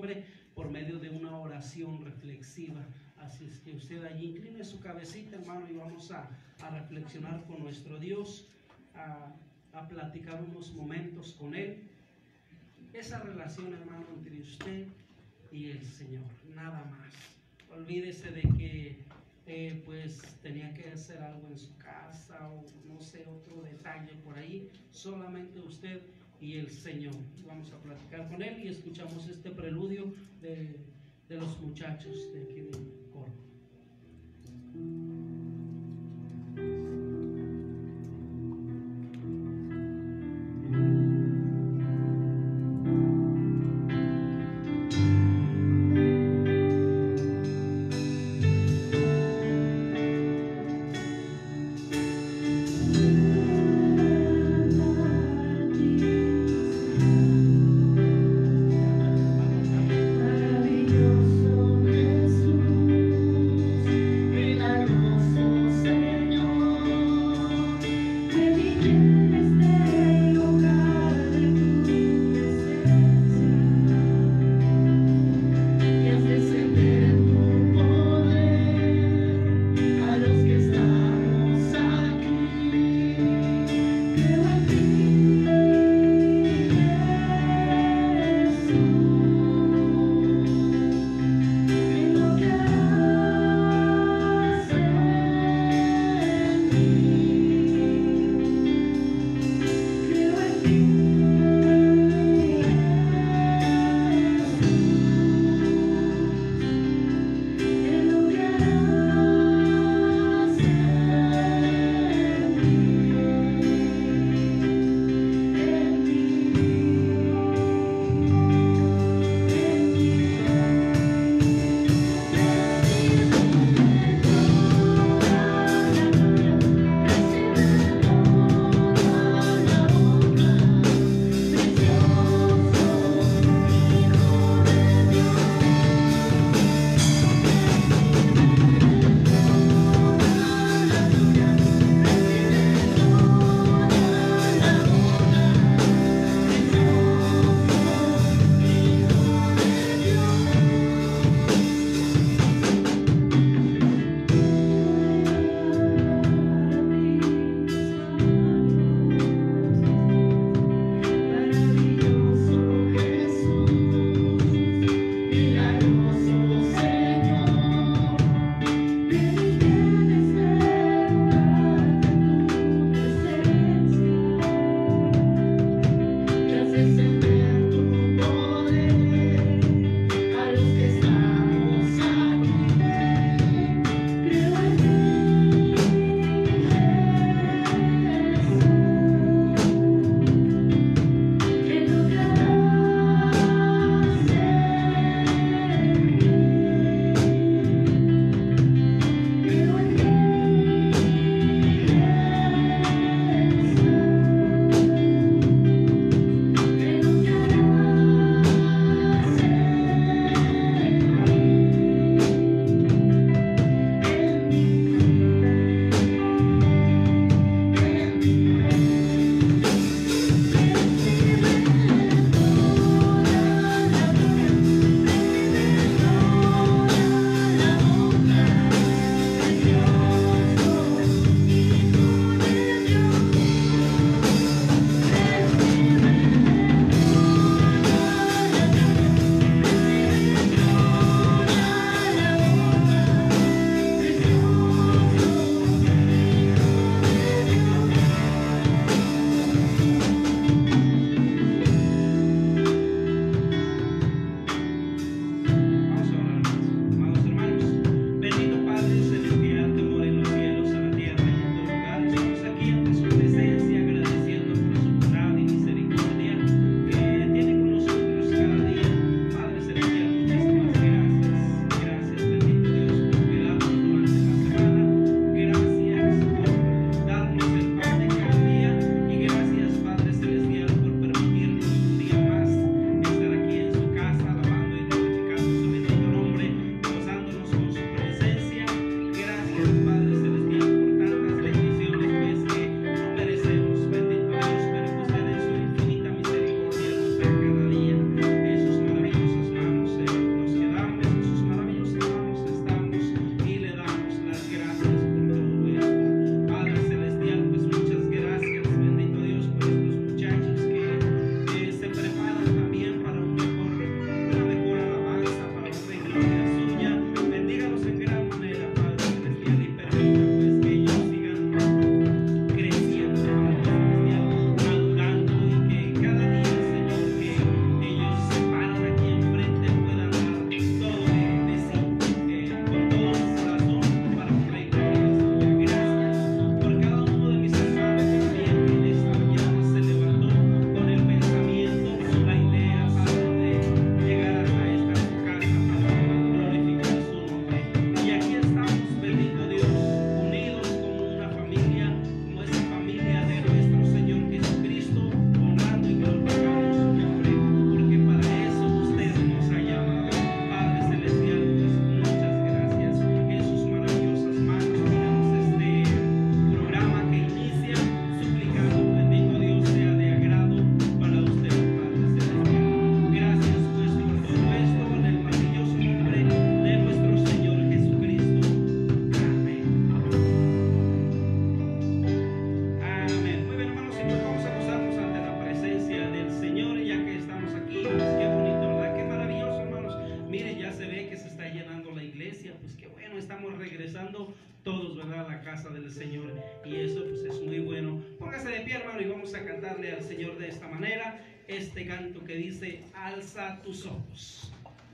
nombre por medio de una oración reflexiva. Así es que usted allí incline su cabecita, hermano, y vamos a reflexionar con nuestro Dios, a platicar unos momentos con Él. Esa relación, hermano, entre usted y el Señor, nada más. Olvídese de que pues tenía que hacer algo en su casa o no sé, otro detalle por ahí. Solamente usted y el Señor. Vamos a platicar con Él y escuchamos este preludio de los muchachos de aquí del coro. Maravilloso Jesús. casa del Señor, y eso pues es muy bueno. Póngase de pie, hermano, y vamos a cantarle al Señor de esta manera este canto que dice: alza tus ojos.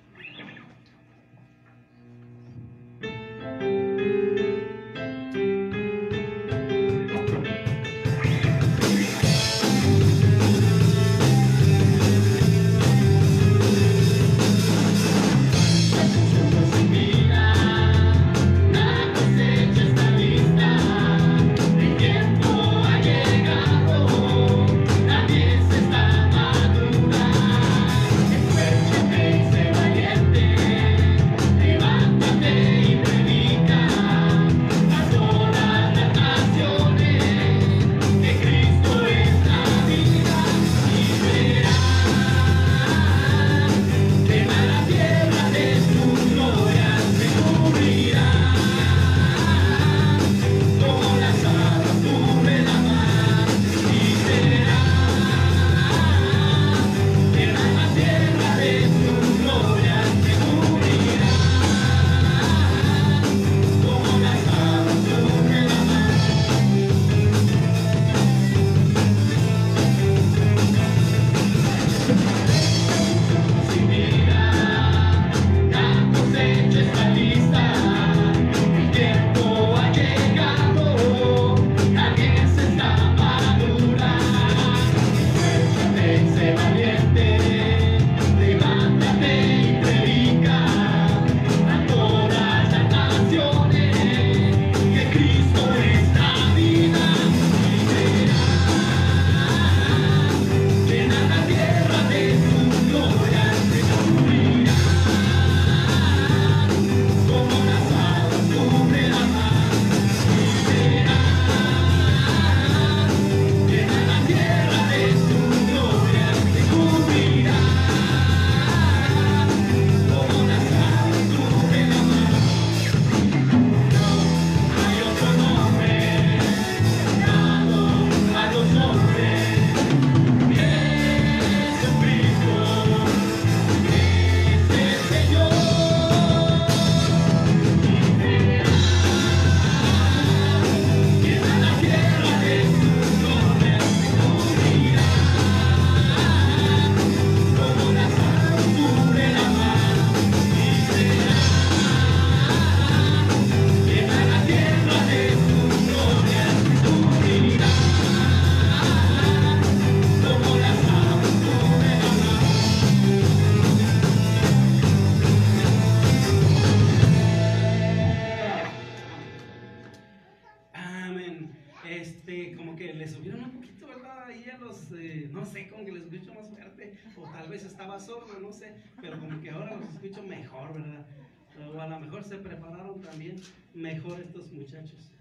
Como que le subieron un poquito, ¿verdad? Ahí a los, no sé, como que les escucho más fuerte, o tal vez estaba sordo, no sé, pero como que ahora los escucho mejor, ¿verdad? O a lo mejor se prepararon también mejor estos muchachos.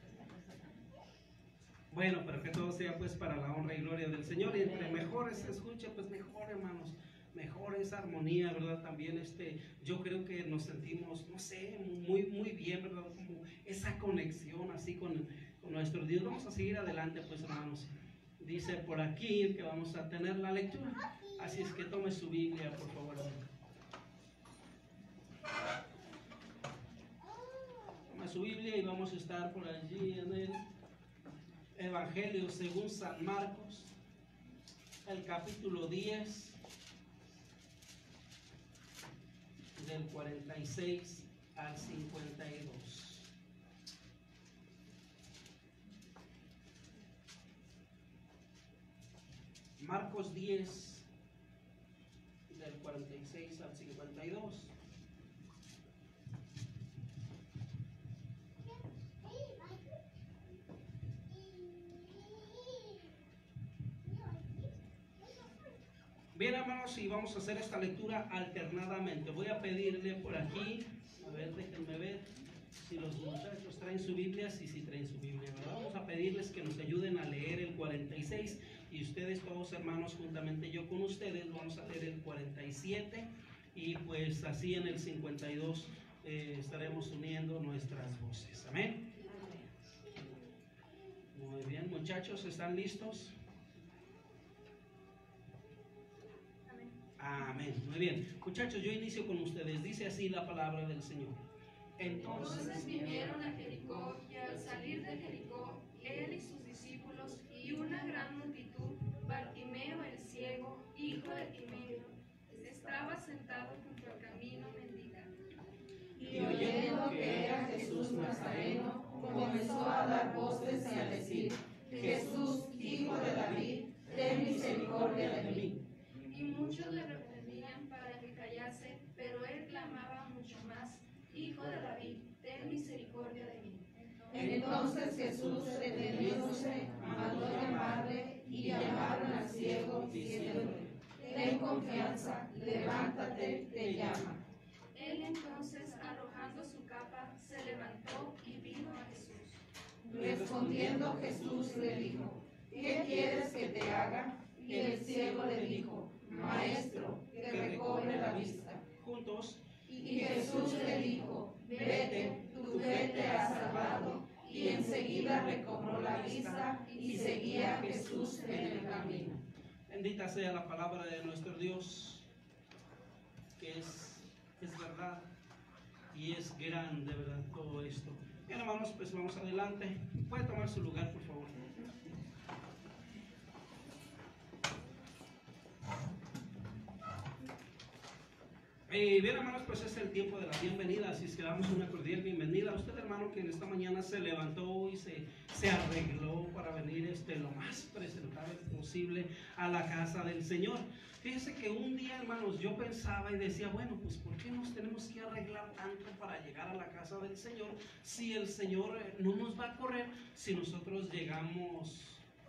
Bueno, pero que todo sea pues para la honra y gloria del Señor, y entre mejor se escuche, pues mejor, hermanos, mejor esa armonía, ¿verdad? También yo creo que nos sentimos, no sé, muy, muy bien, ¿verdad? Como esa conexión así con nuestro Dios. Vamos a seguir adelante, pues, hermanos. Dice por aquí que vamos a tener la lectura, así es que tome su Biblia, por favor. Toma su Biblia y vamos a estar por allí en el Evangelio según San Marcos, el capítulo 10, del 46 al 52. Marcos 10, del 46 al 52. Bien, hermanos, y vamos a hacer esta lectura alternadamente. Voy a pedirle por aquí, a ver, déjenme ver si los muchachos traen su Biblia, sí traen su Biblia, ¿verdad? Vamos a pedirles que nos ayuden a leer el 46, y ustedes todos, hermanos, juntamente yo con ustedes, vamos a leer el 47, y pues así en el 52 estaremos uniendo nuestras voces. Amén. Muy bien, muchachos, ¿están listos? Amén. Muy bien. Muchachos, yo inicio con ustedes. Dice así la palabra del Señor. Entonces vinieron a Jericó, y al salir de Jericó, él y sus discípulos y una gran multitud, Bartimeo el ciego, hijo de Timeo, estaba sentado junto al camino mendigando. Y oyendo que era Jesús Nazareno, comenzó a dar voces y a decir: Jesús, hijo de David, ten misericordia de mí. Y muchos le reprendían para que callase, pero él clamaba mucho más: Hijo de David, ten misericordia de mí. Entonces Jesús, deteniéndose, mandó llamarle, y llamaron al ciego, diciéndole: Ten confianza, levántate, te llama. Él entonces, arrojando su capa, se levantó y vino a Jesús. Respondiendo Jesús le dijo: ¿Qué quieres que te haga? Y el ciego le dijo: Maestro, que recobre la vista. Juntos. Y Jesús le dijo: Vete, tu fe te ha salvado. Y enseguida recobró la vista y seguía a Jesús en el camino. Bendita sea la palabra de nuestro Dios, que es verdad y es grande, ¿verdad? Todo esto. Bien, hermanos, pues vamos adelante. Puede tomar su lugar, por favor. Bien, hermanos, pues es el tiempo de la bienvenida, así es que damos una cordial bienvenida a usted, hermano, que en esta mañana se levantó y se arregló para venir lo más presentable posible a la casa del Señor. Fíjese que un día, hermanos, yo pensaba y decía, bueno, pues ¿por qué nos tenemos que arreglar tanto para llegar a la casa del Señor si el Señor no nos va a correr si nosotros llegamos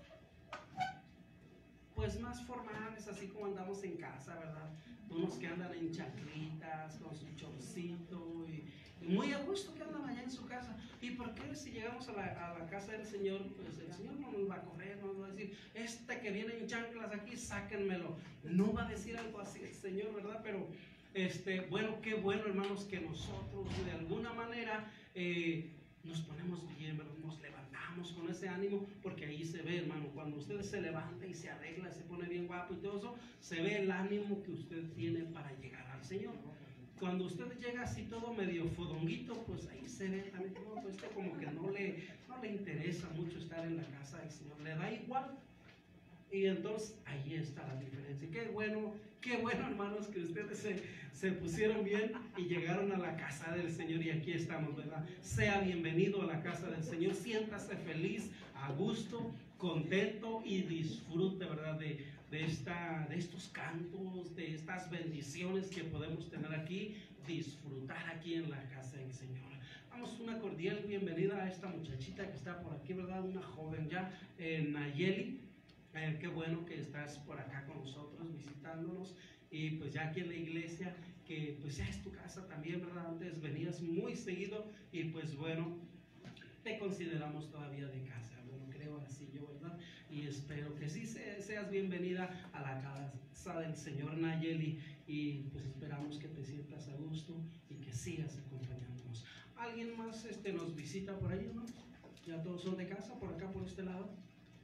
pues más formales, así como andamos en casa, ¿verdad? Unos que andan en chanclitas, con su chorcito y muy a gusto que andan allá en su casa. ¿Y por qué si llegamos a la casa del Señor, pues el Señor no nos va a correr, no nos va a decir, que viene en chanclas aquí, sáquenmelo? No va a decir algo así el Señor, ¿verdad? Pero, bueno, qué bueno, hermanos, que nosotros de alguna manera nos ponemos bien, ¿verdad? Nos levantamos con ese ánimo, porque ahí se ve, hermano, cuando usted se levanta y se arregla, se pone bien guapo y todo eso, se ve el ánimo que usted tiene para llegar al Señor. Cuando usted llega así todo medio fodonguito, pues ahí se ve también, ¿no? Pues como que no le interesa mucho estar en la casa del Señor, le da igual. Y entonces ahí está la diferencia. Qué bueno, hermanos, que ustedes se pusieron bien y llegaron a la casa del Señor, y aquí estamos, ¿verdad? Sea bienvenido a la casa del Señor, siéntase feliz, a gusto, contento y disfrute, ¿verdad? De estos cantos, de estas bendiciones que podemos tener aquí, disfrutar aquí en la casa del Señor. Damos una cordial bienvenida a esta muchachita que está por aquí, ¿verdad? Una joven ya, Nayeli. Qué bueno que estás por acá con nosotros, visitándonos, y pues ya aquí en la iglesia, que pues ya es tu casa también, ¿verdad? Antes venías muy seguido y pues bueno, te consideramos todavía de casa, bueno, creo así yo, ¿verdad? Y espero que sí seas bienvenida a la casa del Señor, Nayeli, y pues esperamos que te sientas a gusto y que sigas acompañándonos. ¿Alguien más nos visita por ahí, no? ¿Ya todos son de casa por acá, por este lado?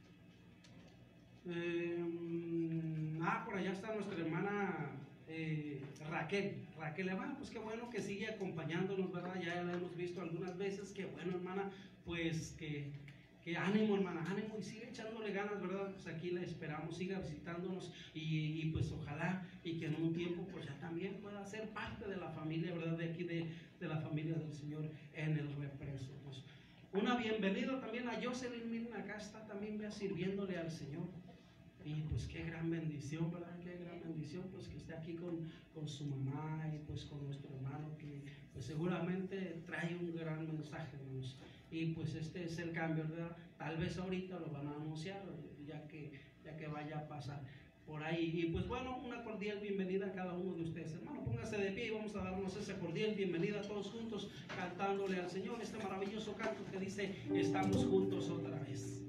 Por allá está nuestra hermana Raquel, hermana, pues qué bueno que sigue acompañándonos, ¿verdad? Ya la hemos visto algunas veces. Qué bueno, hermana, pues que ánimo, hermana, ánimo, y sigue echándole ganas, ¿verdad? Pues aquí la esperamos, siga visitándonos, y pues ojalá y que en un tiempo pues ya también pueda ser parte de la familia, ¿verdad? De aquí de la familia del Señor en el Represo. Pues una bienvenida también a Jocelyn, miren, acá está también sirviéndole al Señor. Y pues qué gran bendición, ¿verdad? Qué gran bendición, pues que esté aquí con su mamá y pues con nuestro hermano, que pues seguramente trae un gran mensaje, hermanos. Y pues este es el cambio, ¿verdad? Tal vez ahorita lo van a anunciar, ya que vaya a pasar por ahí. Y pues bueno, una cordial bienvenida a cada uno de ustedes, hermano. Póngase de pie y vamos a darnos esa cordial bienvenida todos juntos, cantándole al Señor este maravilloso canto que dice: estamos juntos otra vez.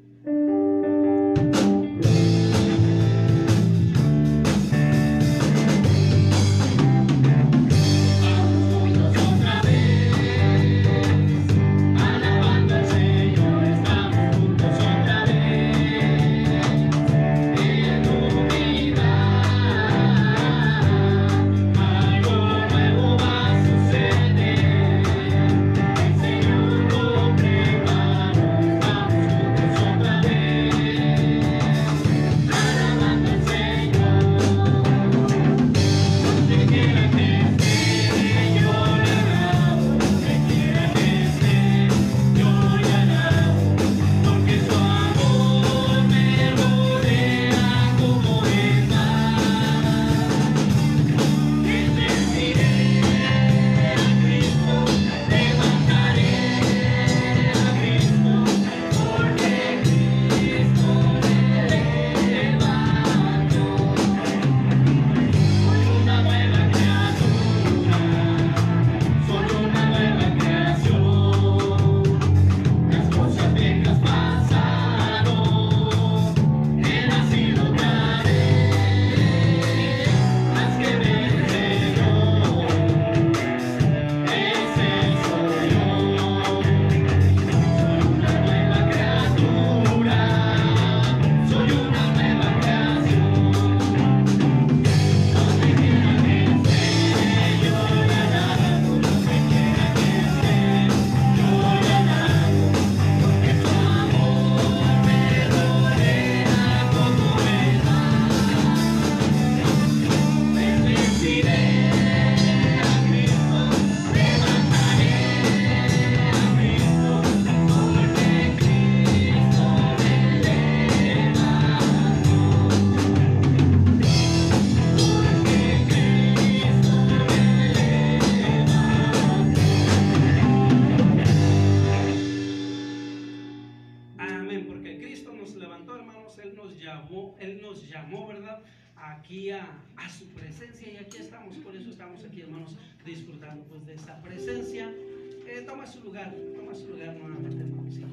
aquí a su presencia, y aquí estamos, por eso estamos aquí, hermanos, disfrutando pues de esa presencia. Toma su lugar nuevamente, hermanos. Sí.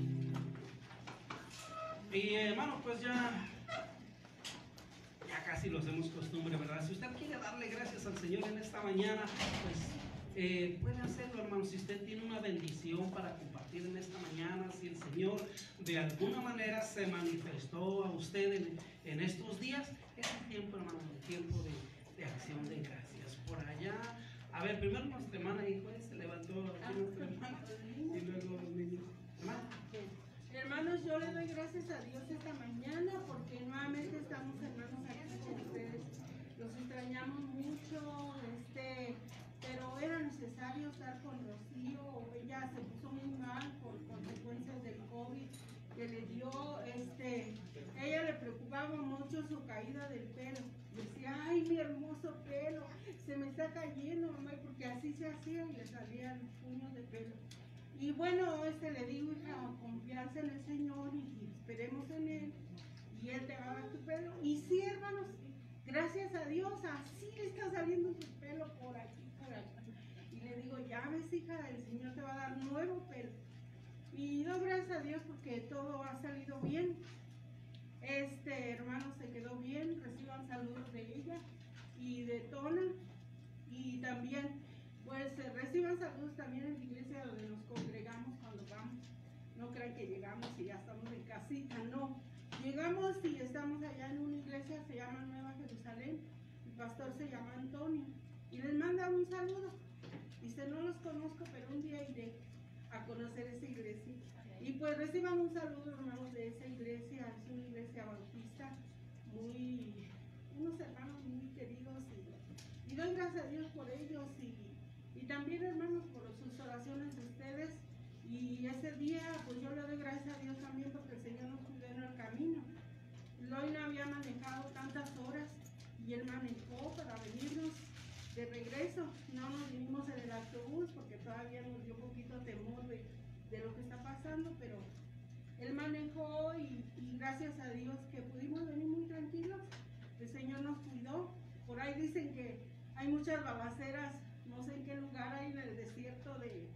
Y hermano, pues ya casi lo hacemos costumbre, ¿verdad? Si usted quiere darle gracias al Señor en esta mañana, pues puede hacerlo, hermano. Si usted tiene una bendición para compartir en esta mañana, si el Señor de alguna manera se manifestó a usted en estos días, es el tiempo, hermano, el tiempo de acción de gracias. Por allá, a ver, primero nuestra hermana, hijo, se levantó aquí nuestra hermana, y luego los niños. Hermana. Hermanos, yo le doy gracias a Dios esta mañana porque nuevamente estamos, hermanos, aquí con ustedes. Los extrañamos mucho, pero era necesario estar con Rocío. Ella se puso muy mal por consecuencias del COVID que le dio. Ella le preocupaba mucho su caída del pelo. Decía, ay, mi hermoso pelo, se me está cayendo, mamá, porque así se hacía y le salían puños de pelo. Y bueno, le digo, hija, confianza en el Señor y esperemos en Él, y Él te va a dar tu pelo. Y sí, hermanos, gracias a Dios, así le está saliendo su pelo por aquí, por allá. Y le digo, ya ves, hija, el Señor te va a dar nuevo pelo. Y doy gracias a Dios porque todo ha salido bien. Hermano se quedó bien, reciban saludos de ella y de Tona, y también pues reciban saludos también en la iglesia donde nos congregamos cuando vamos. No crean que llegamos y ya estamos en casita, no. Llegamos y estamos allá en una iglesia, se llama Nueva Jerusalén, el pastor se llama Antonio, y les manda un saludo. Dice, no los conozco, pero un día iré a conocer esa iglesia. Y pues reciban un saludo, hermanos, de esa iglesia. Es una iglesia bautista, unos hermanos muy queridos, y doy gracias a Dios por ellos, y también, hermanos, por sus oraciones de ustedes. Y ese día, pues yo le doy gracias a Dios también porque el Señor nos cuidó en el camino. Hoy no había manejado tantas horas y Él manejó para venirnos de regreso. No nos vinimos en el autobús porque todavía nos dio un poquito temor de lo que está pasando, pero Él manejó y gracias a Dios que pudimos venir muy tranquilos. El Señor nos cuidó. Por ahí dicen que hay muchas balaceras, no sé en qué lugar hay en el desierto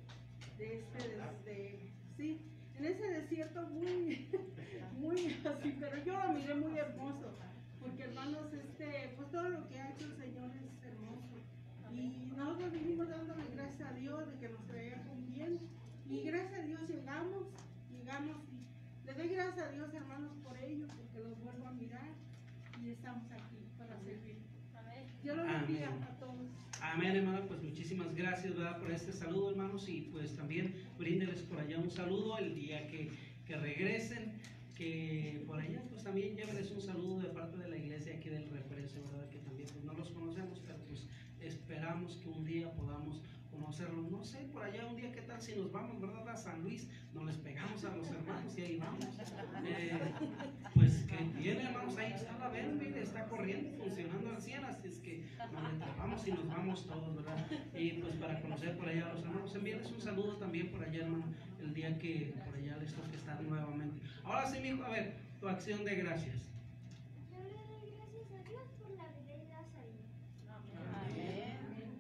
sí, en ese desierto muy así, pero yo lo miré muy hermoso, porque hermanos, pues todo lo que ha hecho el Señor es hermoso, y nosotros vinimos dándole gracias a Dios de que nos traía con bien, y gracias a Dios llegamos, y le doy gracias a Dios, hermanos, por ello, porque los vuelvo a mirar, y estamos aquí para servir. Dios los bendiga a todos. Amén, hermana, pues muchísimas gracias, ¿verdad?, por este saludo, hermanos, y pues también bríndeles por allá un saludo el día que regresen, que por allá pues también llévenles un saludo de parte de la iglesia aquí del Represo, ¿verdad?, que también pues no los conocemos, pero pues esperamos que un día podamos conocerlos. No sé, por allá un día, ¿qué tal si nos vamos, verdad, a San Luis? Nos les pegamos a los hermanos y ahí vamos. Pues que tiene, hermanos, ahí está la ven, mire, está corriendo, funcionando al 100, así es que nos entramos y nos vamos todos, ¿verdad? Y pues para conocer por allá a los hermanos, envíenles un saludo también por allá, hermano, el día que por allá les toque estar nuevamente. Ahora sí, mijo, a ver, tu acción de gracias. Yo le doy gracias a Dios por la vida y la salud. Amén.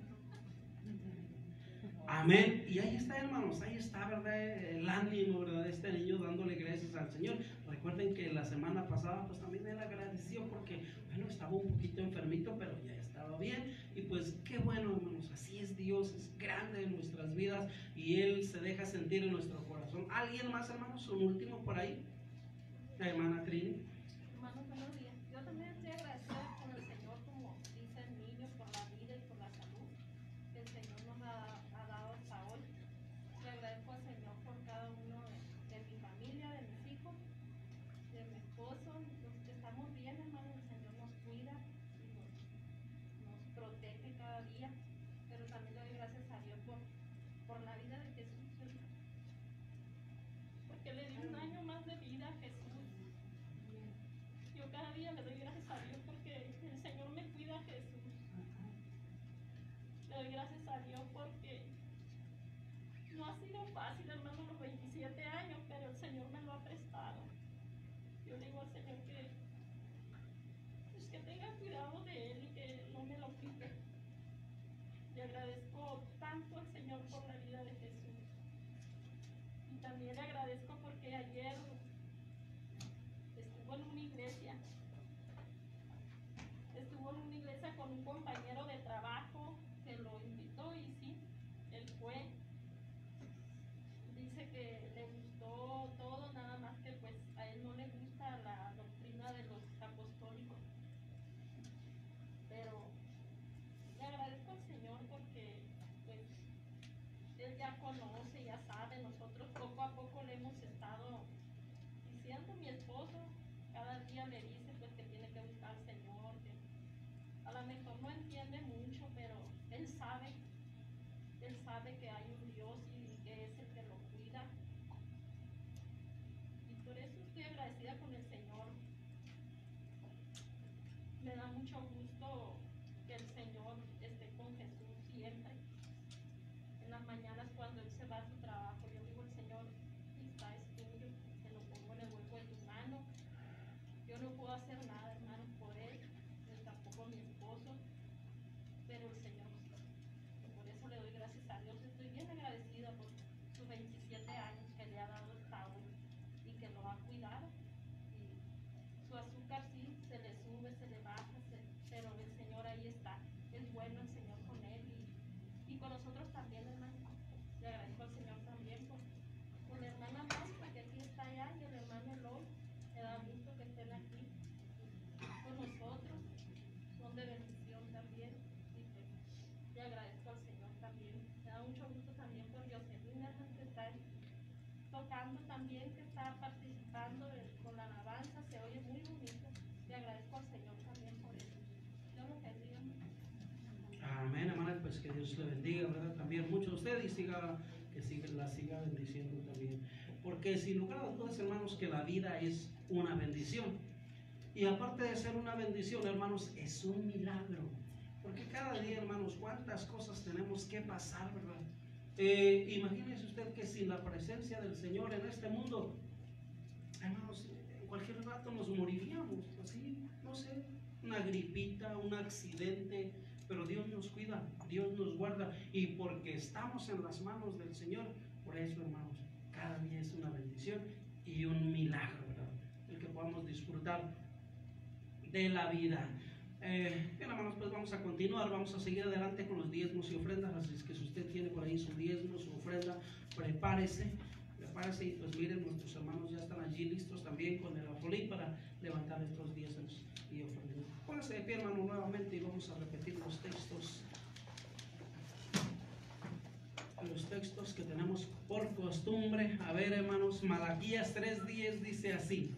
Amén. Y ahí está, hermanos, ahí está, ¿verdad?, el ánimo, ¿verdad?, de este niño dándole gracias al Señor. Recuerden que la semana pasada pues también él agradeció porque, bueno, estaba un poquito enfermito, pero ya estaba bien. Y pues qué bueno, hermanos, así es Dios, es grande en nuestras vidas y Él se deja sentir en nuestro corazón. ¿Alguien más, hermanos? Un último por ahí. La hermana Trini. Hermanos, buenos días. Yo también estoy agradecida con el Señor, como dice el niño, por la vida y por la salud que el Señor nos ha dado hasta hoy. Le agradezco al Señor por cada uno de mi familia, de mis hijos, de mi esposo. Los que estamos bien, hermanos, el Señor nos cuida y nos protege cada día. Pero también le doy gracias a Dios por la vida de Jesús, porque le dio un año más de vida a Jesús. Yo cada día le doy gracias a Dios porque el Señor me cuida a Jesús. Le doy gracias a Dios porque no ha sido fácil, hermano, los 27 años, pero el Señor me lo ha prestado. Yo digo al Señor que que tenga cuidado de él y que no me lo quite. Le agradezco tanto al Señor por la vida de Jesús. Y también le agradezco porque ayer estuvo en una iglesia. Estuvo en una iglesia con un compañero de trabajo que lo invitó y sí, él fue. Dice que le gustó todo, nada más que pues a él no le gusta la doctrina de los apostólicos. Pero le agradezco al Señor porque pues él ya conoce, ya sabe, nosotros poco a poco le hemos estado diciendo. Mi esposo cada día le dice pues que tiene que buscar al Señor, que a lo mejor no entiende mucho, pero él sabe que hay un Dios y que es el que lo cuida. Y por eso estoy agradecida con el Señor. Me da mucho gusto que el Señor esté con Jesús siempre. En las mañanas cuando Él se va a su trabajo, yo digo, el Señor, está es tuyo, te lo pongo en el hueco de tu mano. Yo no puedo hacer nada, hermano, por Él, ni tampoco mi esposo, pero el Señor sí. Y por eso le doy gracias a Dios. Estoy bien agradecida por sus 27 años que le ha dado Saúl y que lo ha cuidado. Y su azúcar sí, se le sube, se le baja, pero el Señor ahí está. Es bueno el Señor con él y con nosotros también, hermano. Le agradezco al Señor también por la hermana Mónica, que aquí está allá, y el hermano Eloy. Me da gusto que estén aquí con nosotros. Son de bendición también. Y pues, le agradezco al Señor también. Me da mucho gusto también por Jocelyn, que está ahí tocando también, que está participando con la alabanza. Se oye muy bonito. Le agradezco al Señor también por eso. Dios los bendiga. Amén, hermana, pues que Dios le bendiga, ¿verdad? También mucho a usted y la siga bendiciendo también. Porque sin lugar a dudas, hermanos, que la vida es una bendición. Y aparte de ser una bendición, hermanos, es un milagro. Porque cada día, hermanos, cuántas cosas tenemos que pasar, ¿verdad? Imagínese usted que sin la presencia del Señor en este mundo, hermanos, en cualquier rato nos moriríamos, así, no sé, una gripita, un accidente, pero Dios nos cuida, Dios nos guarda, y porque estamos en las manos del Señor, por eso, hermanos, cada día es una bendición y un milagro, ¿verdad? El que podamos disfrutar de la vida. Bien, hermanos, pues vamos a continuar, vamos a seguir adelante con los diezmos y ofrendas. Así es que si usted tiene por ahí su diezmo, su ofrenda, prepárese y pues miren, nuestros hermanos ya están allí listos también con el afolí para levantar estos diezmos y ofrendas. Póngase de pie, hermano, nuevamente, y vamos a repetir los textos que tenemos por costumbre. A ver, hermanos, Malaquías 3:10 dice así.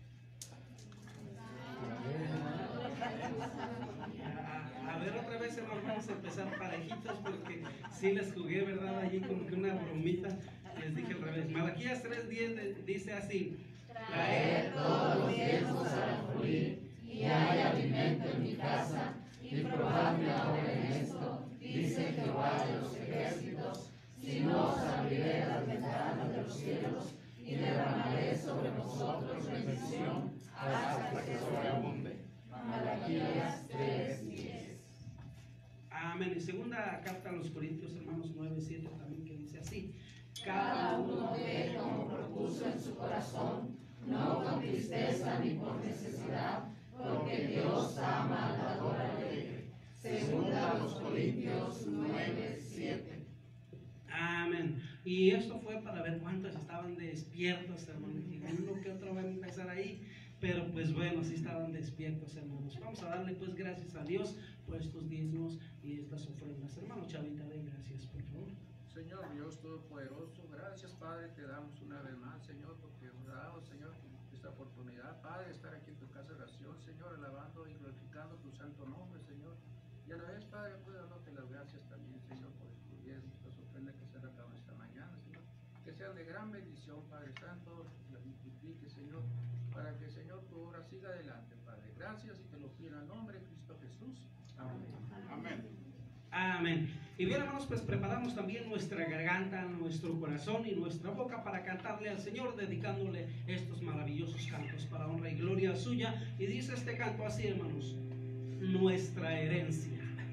A ver, otra vez, hermanos, vamos a empezar parejitos porque sí les jugué, ¿verdad? Allí como que una bromita, les dije al revés. Malaquías 3:10 dice así: traed todos los diezmos al alfolí, y hay alimento en mi casa, y probadme ahora en esto, dice Jehová de los ejércitos, si no os abriré las ventanas de los cielos, y derramaré sobre vosotros bendición, hasta que sobreabunde. Malaquías 3:10. Amén. Y segunda carta a los Corintios, hermanos, 9:7 también, que dice así: cada uno ve como propuso en su corazón, no con tristeza ni por necesidad, porque Dios ama al dador alegre. Segunda a los Corintios 9:7. Amén. Y esto fue para ver cuántos estaban despiertos, hermanos. Uno que otro va a empezar ahí, pero pues bueno, sí estaban despiertos, hermanos. Vamos a darle pues gracias a Dios por estos diezmos y estas ofrendas. Hermano Chavita, den gracias, por favor. Señor Dios Todopoderoso, gracias Padre, te damos una vez más, Señor, porque nos ha dado, Señor, esta oportunidad, Padre, de estar aquí en tu casa de oración, Señor, alabando y glorificando tu santo nombre, Señor. Y a la vez, Padre, puedo dándote las gracias también, Señor, por estos diezmos, estas ofrendas que se han dado esta mañana, Señor. Que sean de gran bendición, Padre Santo, que las multiplique, Señor, para que, Señor, tu obra siga adelante, Padre. Gracias y te lo pido en el nombre de Cristo Jesús. Amén. Amén. Y bien, hermanos, pues preparamos también nuestra garganta, nuestro corazón y nuestra boca para cantarle al Señor, dedicándole estos maravillosos cantos para honra y gloria suya. Y dice este canto así, hermanos: nuestra herencia.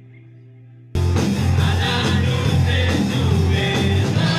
A la luz de tu verdad.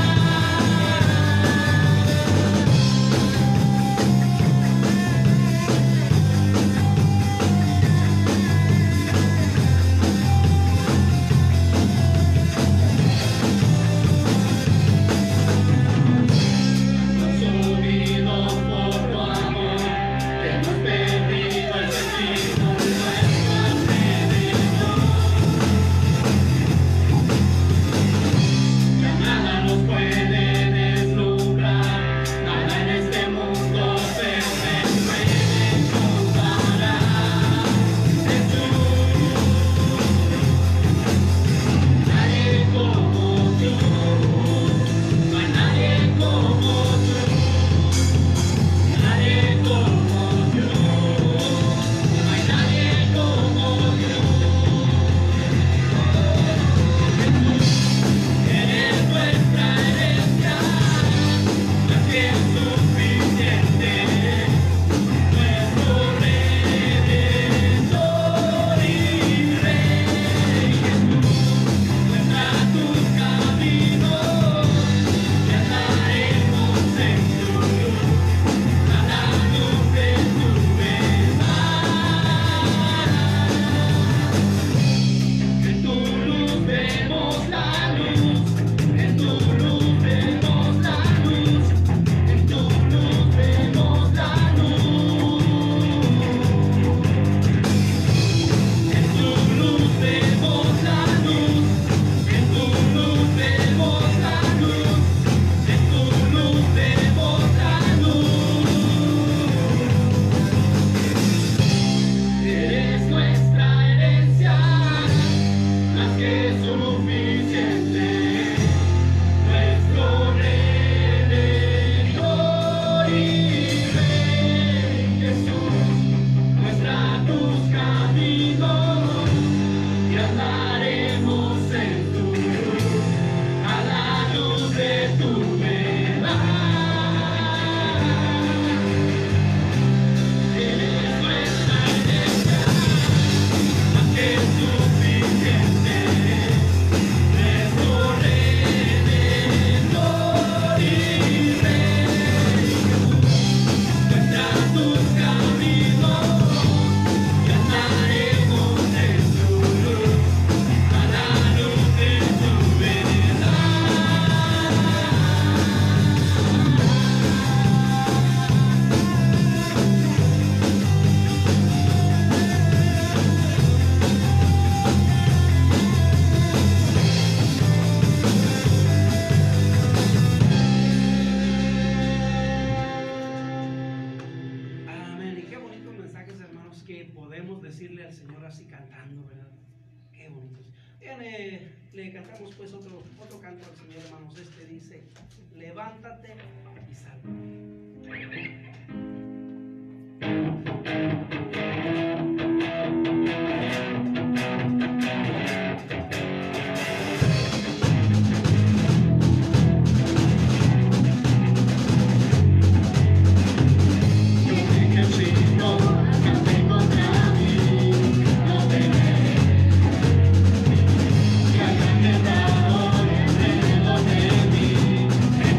decirle al Señor así cantando, ¿verdad? Qué bonito. Bien, le cantamos pues otro canto al Señor, hermanos. Este dice: levántate y salva.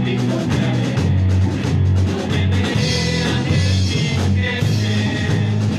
No me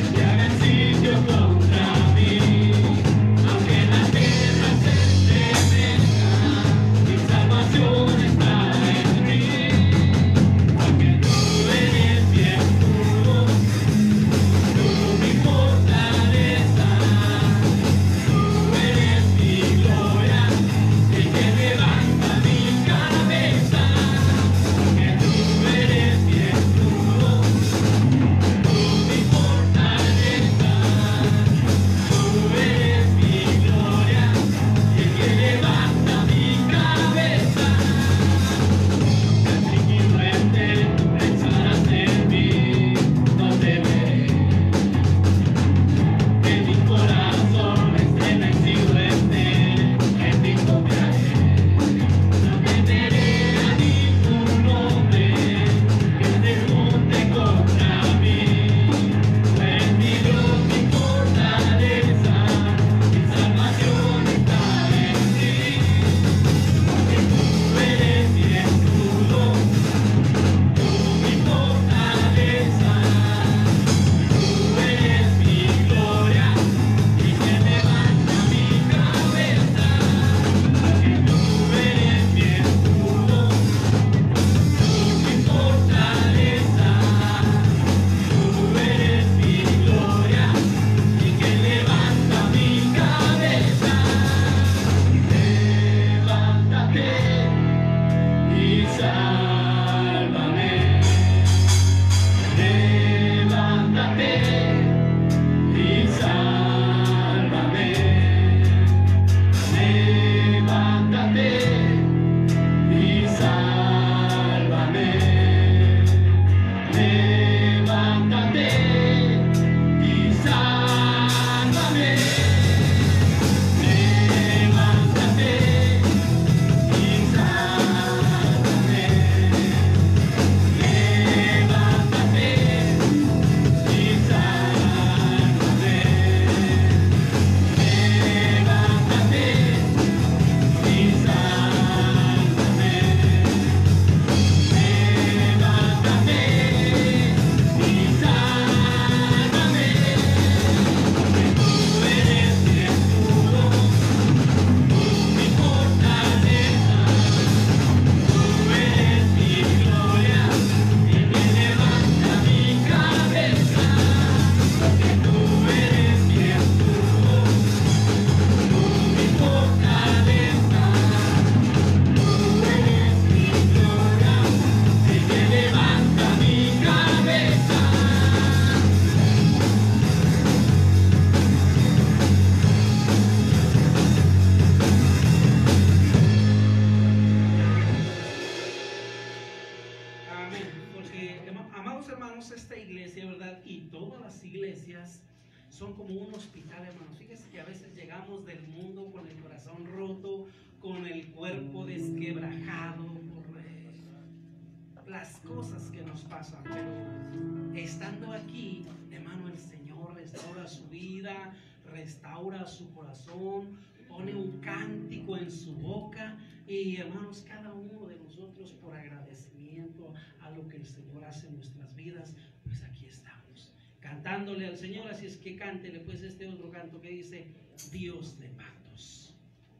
hermanos, esta iglesia, ¿verdad? Y todas las iglesias son como un hospital, hermanos. Fíjense que a veces llegamos del mundo con el corazón roto, con el cuerpo desquebrajado por las cosas que nos pasan, pero estando aquí, hermano, el Señor restaura su vida, restaura su corazón, pone un cántico en su boca. Y hermanos, cada uno de nosotros, por agradecimiento a lo que el Señor hace en nuestras vidas, pues aquí estamos cantándole al Señor. Así es que cántele pues este otro canto que dice: Dios de pactos.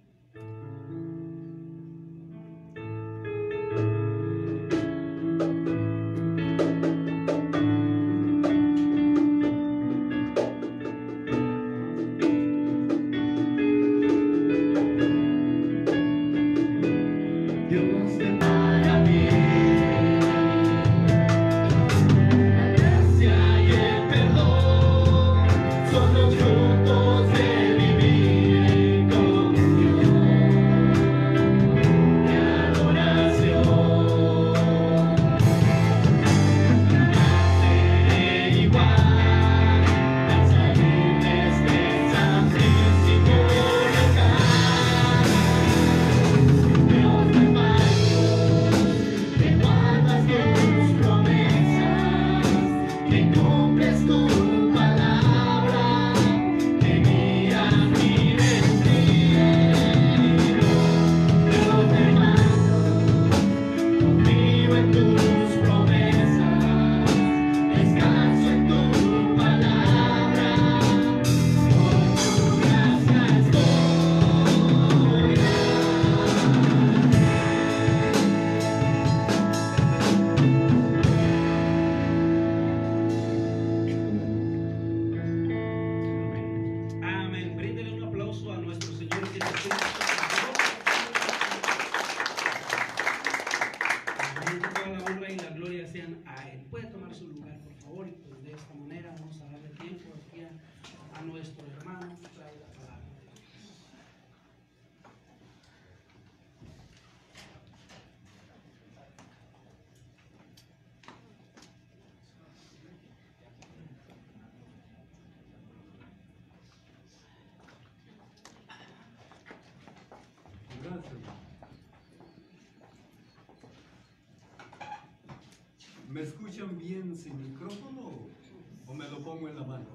¿Me escuchan bien sin micrófono o me lo pongo en la mano?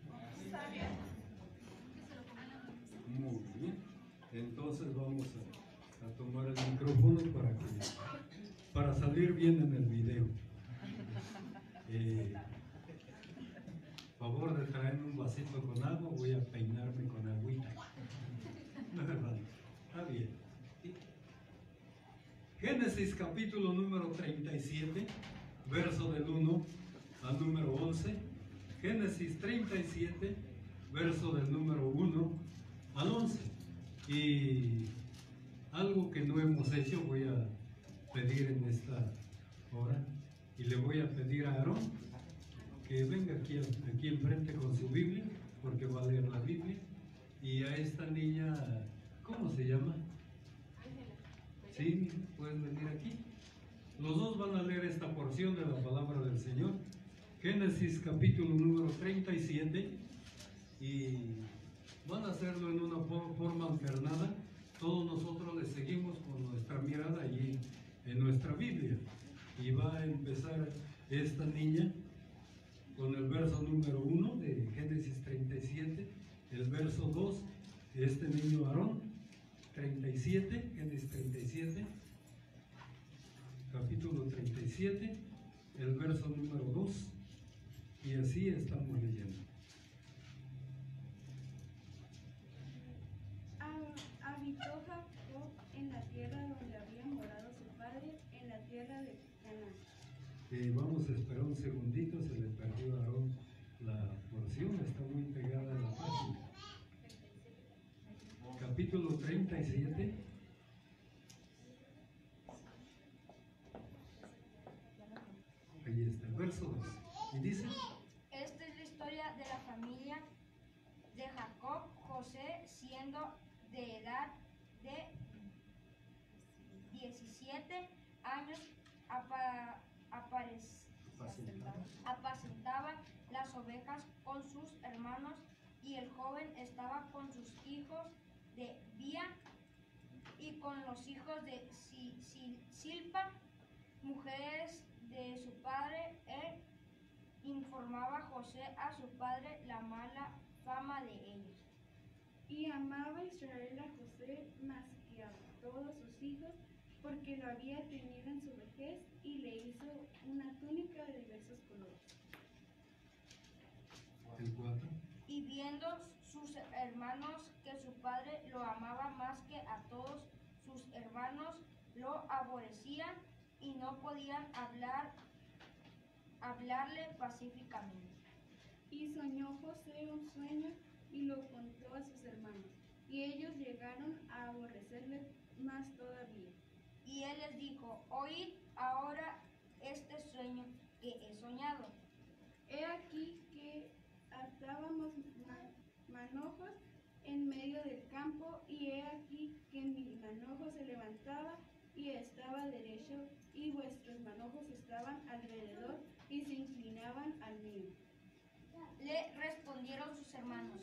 Muy bien. Entonces vamos a tomar el micrófono para salir bien en el video. Favor de traerme un vasito con agua, voy a peinarme con agüita. Está bien. Génesis capítulo número 37, verso del 1 al número 11. Génesis 37, verso del número 1 al 11. Y algo que no hemos hecho voy a pedir en esta hora, y le voy a pedir a Aarón que venga aquí enfrente con su Biblia, porque va a leer la Biblia. Y a esta niña, ¿cómo se llama? Sí, pueden venir aquí. Los dos van a leer esta porción de la palabra del Señor, Génesis capítulo número 37, y van a hacerlo en una forma alternada. Todos nosotros le seguimos con nuestra mirada allí en nuestra Biblia, y va a empezar esta niña con el verso número 1 de Génesis 37, el verso 2, este niño Aarón, 37, Génesis 37, capítulo 37, el verso número 2, y así estamos leyendo. Habitó Jacob en la tierra donde había morado su padre, en la tierra de Canaán. Vamos a esperar un segundito, se le perdió a Aarón la porción, está muy pegada a la página. Capítulo 37. Ahí está, el verso 2. Y dice: Esta es la historia de la familia de Jacob. José, siendo de edad de 17 años, hermanos, y el joven estaba con sus hijos de Bía y con los hijos de Silpa, mujeres de su padre. Él informaba a José a su padre la mala fama de ellos. Y amaba Israel a José más que a todos sus hijos, porque lo había tenido en su vejez, y le hizo una túnica de diversos colores. El 4. Y viendo sus hermanos que su padre lo amaba más que a todos sus hermanos, lo aborrecían y no podían hablarle pacíficamente. Y soñó José un sueño y lo contó a sus hermanos, y ellos llegaron a aborrecerle más todavía. Y él les dijo: oíd ahora este sueño que he soñado. He aquí que atábamos manojos en medio del campo, y he aquí que mi manojo se levantaba y estaba derecho, y vuestros manojos estaban alrededor y se inclinaban al mío. Le respondieron sus hermanos: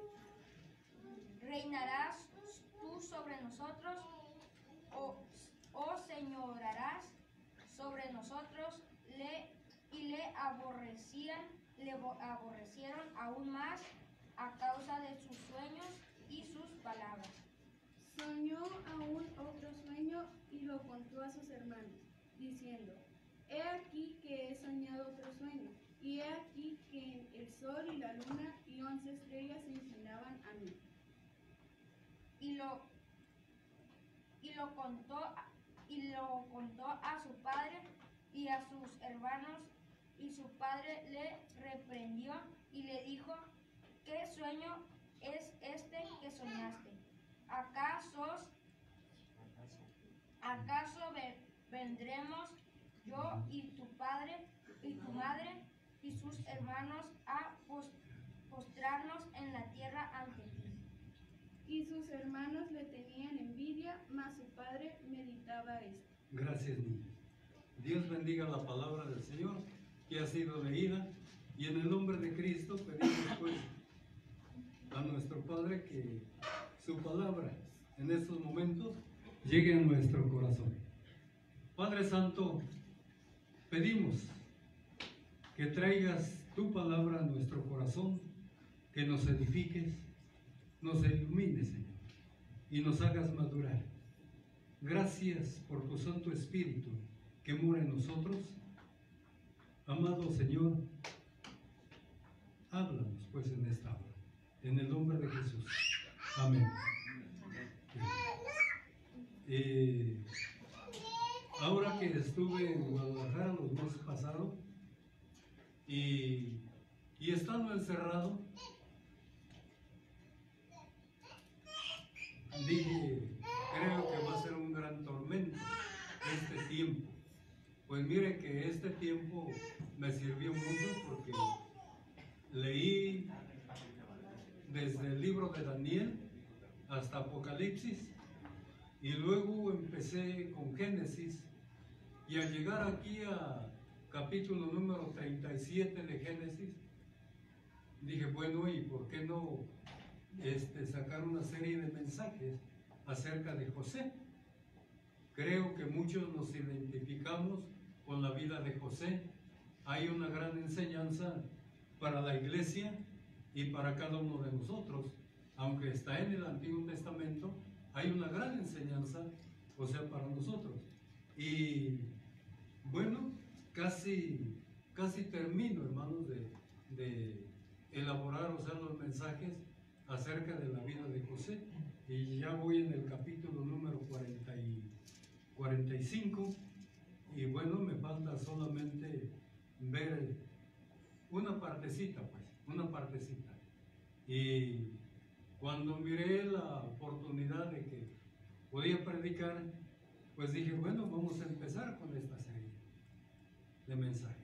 ¿reinarás tú sobre nosotros o señorarás sobre nosotros? Le aborrecieron aún más a causa de sus sueños y sus palabras. Soñó aún otro sueño y lo contó a sus hermanos, diciendo: he aquí que he soñado otro sueño, y he aquí que el sol y la luna y 11 estrellas se inclinaban a mí. Y lo contó a su padre y a sus hermanos, y su padre le reprendió y le dijo: ¿qué sueño es este que soñaste? ¿Acaso vendremos yo y tu padre y tu madre y sus hermanos a postrarnos en la tierra ante ti? Y sus hermanos le tenían envidia, mas su padre meditaba esto. Gracias, niños. Dios bendiga la palabra del Señor que ha sido leída, y en el nombre de Cristo pedimos pues a nuestro Padre que su palabra en estos momentos llegue a nuestro corazón. Padre Santo, pedimos que traigas tu palabra a nuestro corazón, que nos edifiques, nos ilumines, Señor, y nos hagas madurar. Gracias por tu Santo Espíritu que mora en nosotros. Amado Señor, háblanos pues en esta hora, en el nombre de Jesús. Amén. Ahora que estuve en Guadalajara los meses pasados y estando encerrado, dije, creo que va a ser un gran tormento este tiempo. Pues mire que este tiempo me sirvió mucho porque leí desde el libro de Daniel hasta Apocalipsis, y luego empecé con Génesis, y al llegar aquí a capítulo número 37 de Génesis, dije, bueno, ¿y por qué no sacar una serie de mensajes acerca de José? Creo que muchos nos identificamos con la vida de José. Hay una gran enseñanza para la iglesia y para cada uno de nosotros. Aunque está en el Antiguo Testamento, hay una gran enseñanza, o sea, para nosotros. Y bueno, casi termino, hermanos, de elaborar, o sea, los mensajes acerca de la vida de José, y ya voy en el capítulo número 45, y bueno, me falta solamente ver una partecita, pues, una partecita. Y cuando miré la oportunidad de que podía predicar, pues dije, bueno, vamos a empezar con esta serie de mensajes.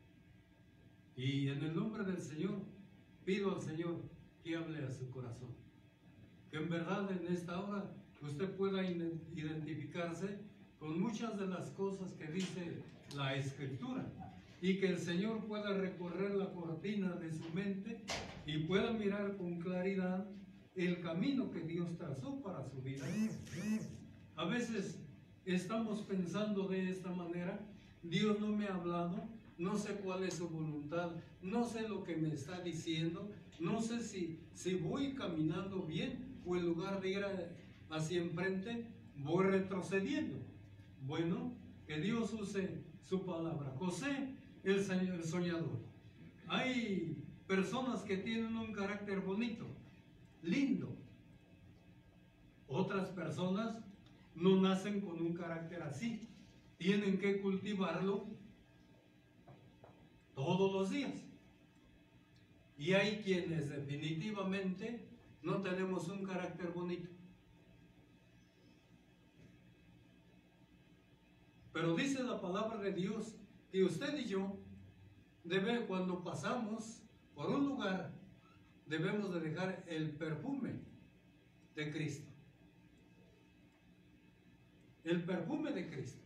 Y en el nombre del Señor, pido al Señor que hable a su corazón, que en verdad en esta hora usted pueda identificarse con muchas de las cosas que dice la Escritura, y que el Señor pueda recorrer la cortina de su mente y pueda mirar con claridad el camino que Dios trazó para su vida. A veces estamos pensando de esta manera: Dios no me ha hablado, no sé cuál es su voluntad, no sé lo que me está diciendo, no sé si voy caminando bien o en lugar de ir hacia enfrente voy retrocediendo. Bueno, que Dios use su palabra. José, el soñador. Hay personas que tienen un carácter bonito, lindo. Otras personas no nacen con un carácter así. Tienen que cultivarlo todos los días. Y hay quienes definitivamente no tenemos un carácter bonito. Pero dice la palabra de Dios que usted y yo, cuando pasamos por un lugar, debemos de dejar el perfume de Cristo. El perfume de Cristo.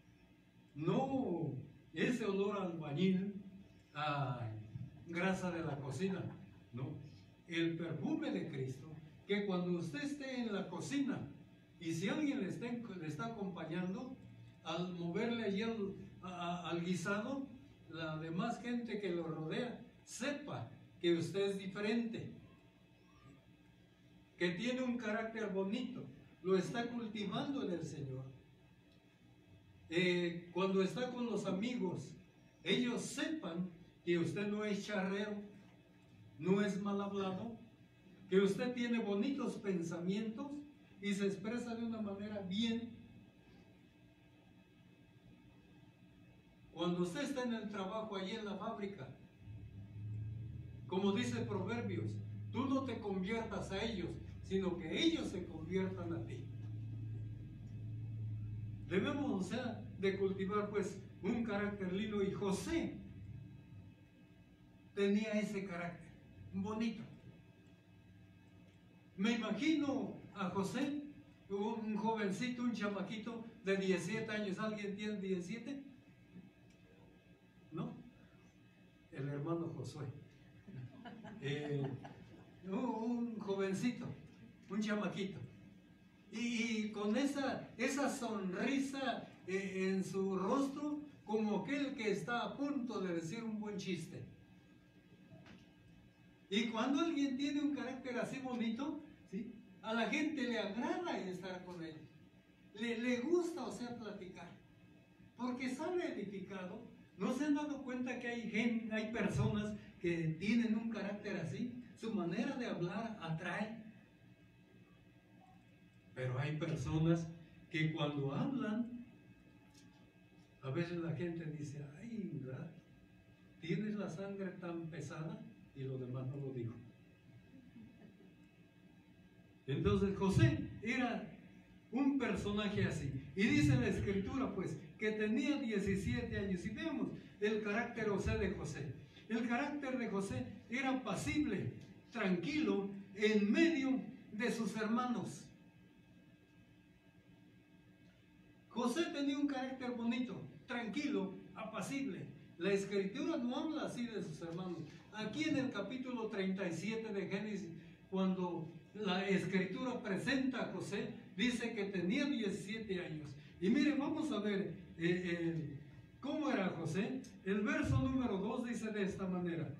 No ese olor a albañil, a grasa de la cocina. No. El perfume de Cristo, que cuando usted esté en la cocina y si alguien le está acompañando, al moverle allí al guisado, la demás gente que lo rodea sepa que usted es diferente, que tiene un carácter bonito, lo está cultivando en el Señor. Cuando está con los amigos, ellos sepan que usted no es charrero, no es mal hablado, que usted tiene bonitos pensamientos y se expresa de una manera bien. Cuando usted está en el trabajo, allí en la fábrica, como dice Proverbios, tú no te conviertas a ellos, sino que ellos se conviertan a ti. Debemos, o sea, de cultivar pues un carácter lindo, y José tenía ese carácter bonito. Me imagino a José, un jovencito, un chamaquito de 17 años. ¿Alguien tiene 17? ¿No? El hermano Josué. Un jovencito, un chamaquito. Y con esa sonrisa en su rostro, como aquel que está a punto de decir un buen chiste. Y cuando alguien tiene un carácter así bonito, ¿sí?, a la gente le agrada estar con él. Le gusta, o sea, platicar. Porque sale edificado. ¿No se han dado cuenta que hay personas que tienen un carácter así? Su manera de hablar atrae. Pero hay personas que cuando hablan, a veces la gente dice: ay, ¿verdad?, tienes la sangre tan pesada, y lo demás no lo dijo. Entonces José era un personaje así. Y dice la Escritura pues que tenía 17 años. Y vemos el carácter, o sea, de José. El carácter de José era apacible, tranquilo, en medio de sus hermanos. José tenía un carácter bonito, tranquilo, apacible. La Escritura no habla así de sus hermanos. Aquí en el capítulo 37 de Génesis, cuando la Escritura presenta a José, dice que tenía 17 años. Y mire, vamos a ver cómo era José. El verso número 2 dice de esta manera: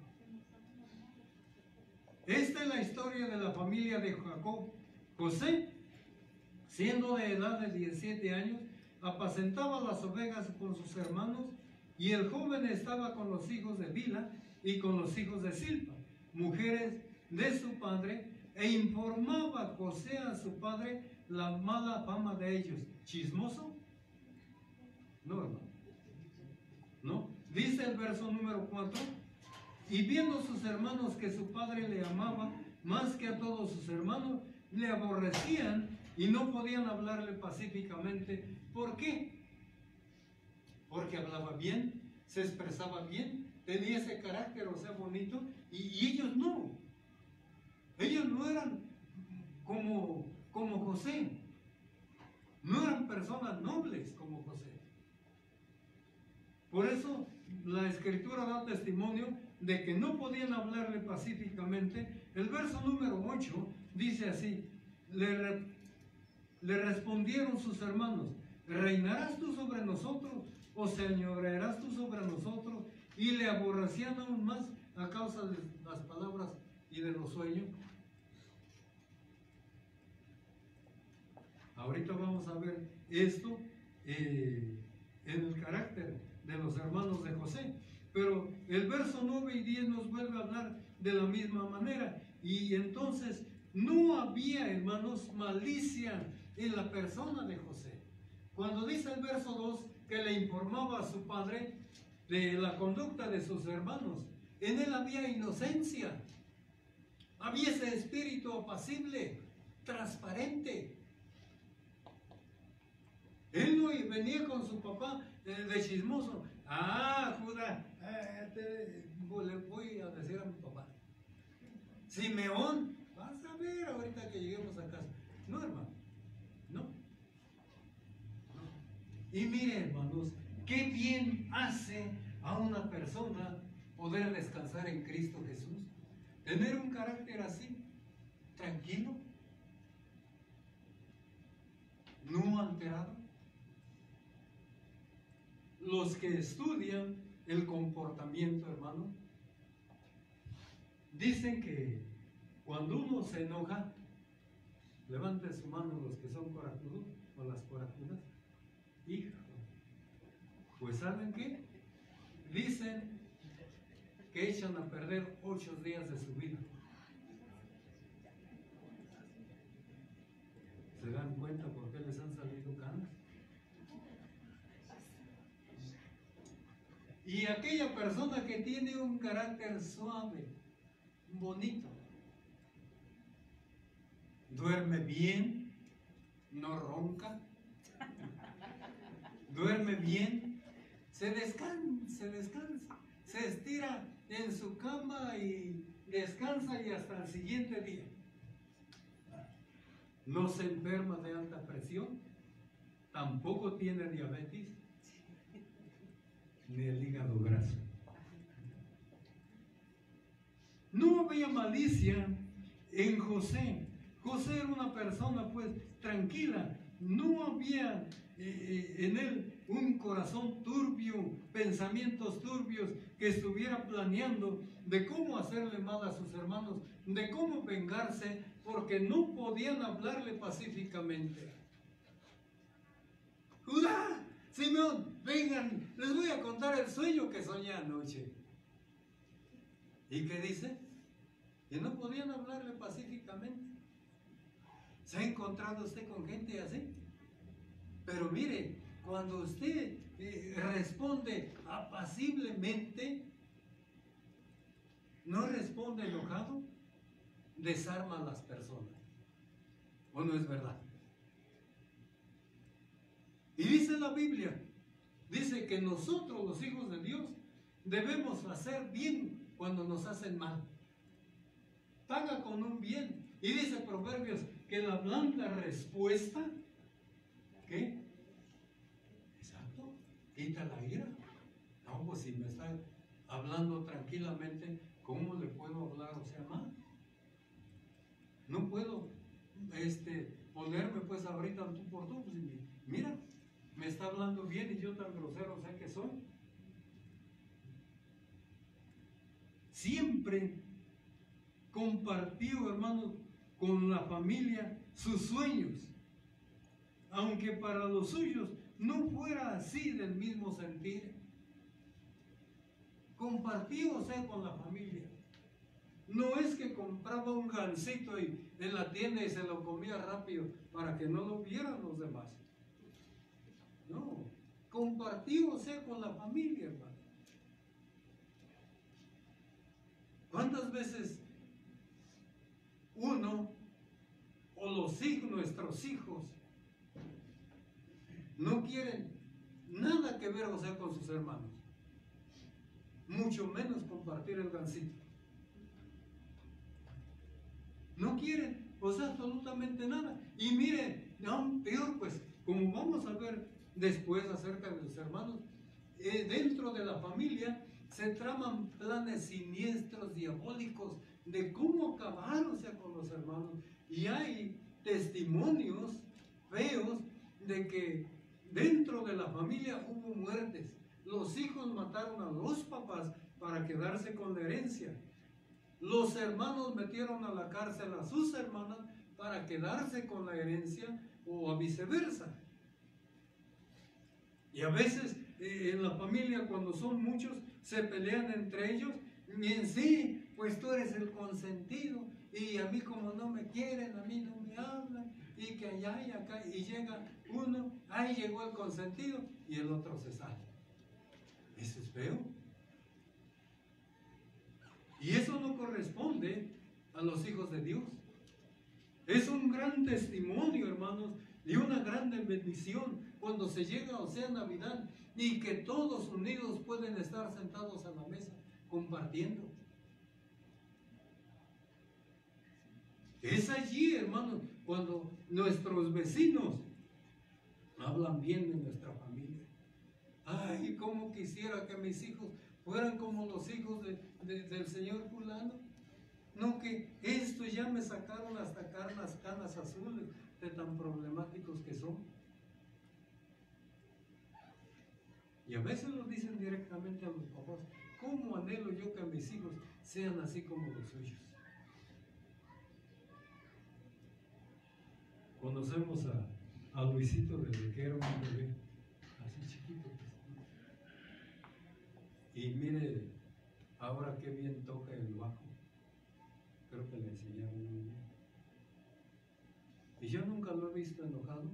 esta es la historia de la familia de Jacob. José, siendo de edad de 17 años, apacentaba las ovejas con sus hermanos, y el joven estaba con los hijos de Bila y con los hijos de Silpa, mujeres de su padre, e informaba José a su padre la mala fama de ellos. ¿Chismoso? No, hermano. No. Dice el verso número 4: y viendo sus hermanos que su padre le amaba más que a todos sus hermanos, le aborrecían y no podían hablarle pacíficamente. ¿Por qué? Porque hablaba bien, se expresaba bien, tenía ese carácter, o sea, bonito, y ellos no. Ellos no eran como José. No eran personas nobles como José. Por eso la escritura da testimonio de que no podían hablarle pacíficamente. El verso número 8 dice así: le respondieron sus hermanos: ¿reinarás tú sobre nosotros o señorearás tú sobre nosotros? Y le aborrecían aún más a causa de las palabras y de los sueños. Ahorita vamos a ver esto en el carácter de los hermanos de José. Pero el verso 9 y 10 nos vuelve a hablar de la misma manera. Y entonces no había, hermanos, malicia en la persona de José. Cuando dice el verso 2 que le informaba a su padre de la conducta de sus hermanos, en él había inocencia. Había ese espíritu apacible, transparente. Él no venía con su papá de chismoso. Ah, Judá, le voy a decir a mi papá. Simeón, vas a ver ahorita que lleguemos a casa. No, hermano, no. Y mire, hermanos, qué bien hace a una persona poder descansar en Cristo Jesús. Tener un carácter así, tranquilo, no alterado. Los que estudian el comportamiento, hermano, dicen que cuando uno se enoja, levante su mano los que son corajudos o las corajudas. Hijo, pues ¿saben qué? Dicen que echan a perder 8 días de su vida. ¿Se dan cuenta por qué les han salido canas? Y aquella persona que tiene un carácter suave, bonito, duerme bien, no ronca, duerme bien, se descansa, se estira en su cama y descansa y hasta el siguiente día. No se enferma de alta presión, tampoco tiene diabetes, ni el hígado graso. No había malicia en José. José era una persona pues tranquila. No había en él un corazón turbio, pensamientos turbios que estuviera planeando de cómo hacerle mal a sus hermanos, de cómo vengarse, porque no podían hablarle pacíficamente. ¡Judá! Simeón, vengan, les voy a contar el sueño que soñé anoche. ¿Y qué dice? Que no podían hablarle pacíficamente. ¿Se ha encontrado usted con gente así? Pero mire, cuando usted responde apaciblemente, no responde enojado, desarma a las personas. ¿O no es verdad? Y dice la Biblia, dice que nosotros los hijos de Dios debemos hacer bien cuando nos hacen mal. Paga con un bien. Y dice Proverbios que la blanda respuesta, ¿qué? Exacto, quita la ira. No, pues si me está hablando tranquilamente, ¿cómo le puedo hablar, o sea, mal? No puedo ponerme pues ahorita tú por tú, pues, mira, me está hablando bien y yo tan grosero sé que soy. Siempre compartió, hermanos, con la familia sus sueños, aunque para los suyos no fuera así del mismo sentir. Compartió, o sea, con la familia. No es que compraba un gansito en la tienda y se lo comía rápido para que no lo vieran los demás. No, compartió, o sea, con la familia, hermano. ¿Cuántas veces uno o los hijos, nuestros hijos, no quieren nada que ver, o sea, con sus hermanos? Mucho menos compartir el gansito. No quieren, o sea, absolutamente nada. Y mire, aún peor, pues, como vamos a ver después acerca de los hermanos, dentro de la familia se traman planes siniestros, diabólicos, de cómo acabar, o sea, con los hermanos. Y hay testimonios feos de que dentro de la familia hubo muertes. Los hijos mataron a los papás para quedarse con la herencia. Los hermanos metieron a la cárcel a sus hermanas para quedarse con la herencia, o a viceversa. Y a veces en la familia, cuando son muchos, se pelean entre ellos, y en sí, pues tú eres el consentido, y a mí como no me quieren, a mí no me hablan, y que allá y acá, y llega uno, ahí llegó el consentido, y el otro se sale. Eso es feo. Y eso no corresponde a los hijos de Dios. Es un gran testimonio, hermanos, y una gran bendición cuando se llega, o sea, Navidad, y que todos unidos pueden estar sentados a la mesa compartiendo. Es allí, hermanos, cuando nuestros vecinos hablan bien de nuestra familia. Ay, cómo quisiera que mis hijos fueran como los hijos del señor fulano. No, que esto ya me sacaron hasta las canas azules de tan problemáticos que son. Y a veces nos dicen directamente a los papás: ¿cómo anhelo yo que mis hijos sean así como los suyos? Conocemos a Luisito desde que era un bebé, así chiquito. Y mire, ahora qué bien toca el bajo. Creo que le enseñaron muy bien. Y yo nunca lo he visto enojado.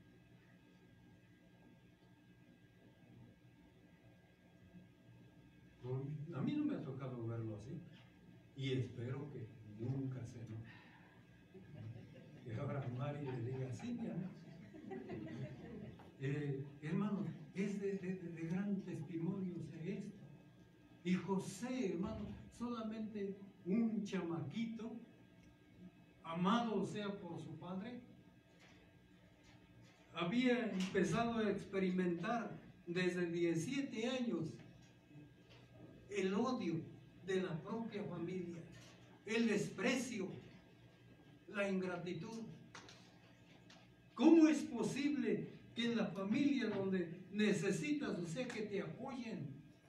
A mí no me ha tocado verlo así. Y espero que nunca se enoje. Que ahora Mari le diga: sí, mi amor. Hermano, es de gran testimonio, o sea, esto. Y José, hermano, solamente un chamaquito, amado, o sea, por su padre, había empezado a experimentar desde 17 años el odio de la propia familia, el desprecio, la ingratitud. ¿Cómo es posible que en la familia donde necesitas, o sea, que te apoyen,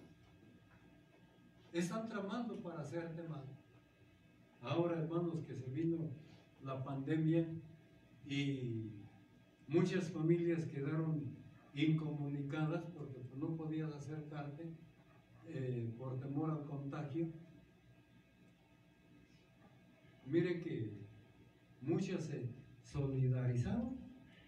están tramando para hacerte mal? Ahora, hermanos, que se vino la pandemia y muchas familias quedaron incomunicadas porque no podías acercarte por temor al contagio. Mire que muchas se solidarizaron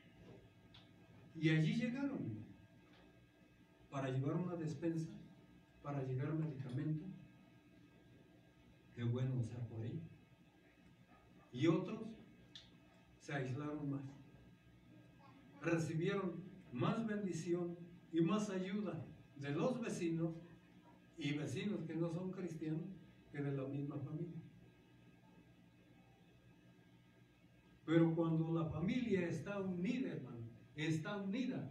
y allí llegaron para llevar una despensa, para llevar medicamento. Qué bueno sea por ello. Y otros se aislaron más, recibieron más bendición y más ayuda de los vecinos, y vecinos que no son cristianos, que de la misma familia. Pero cuando la familia está unida, hermano, está unida,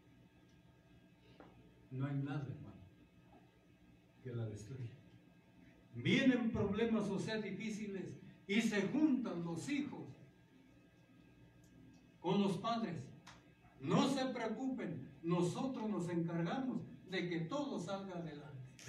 no hay nada, hermano, que la destruya. Vienen problemas, o sea, difíciles, y se juntan los hijos con los padres. No se preocupen, nosotros nos encargamos de que todo salga adelante.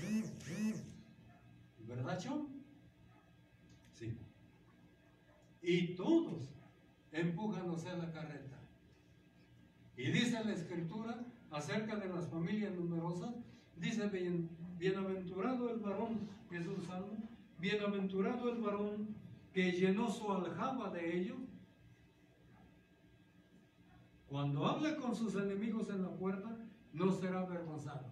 ¿Verdad, John? Sí. Y todos empujan, o sea, la carreta. Y dice la Escritura acerca de las familias numerosas, dice: bienaventurado el varón, que es un salmo, bienaventurado el varón que llenó su aljaba de ellos. Cuando hable con sus enemigos en la puerta, no será avergonzado.